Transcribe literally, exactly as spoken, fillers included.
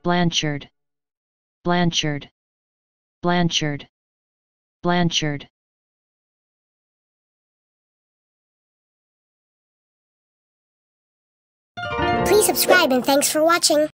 Blanchard, Blanchard, Blanchard, Blanchard. Please subscribe and thanks for watching.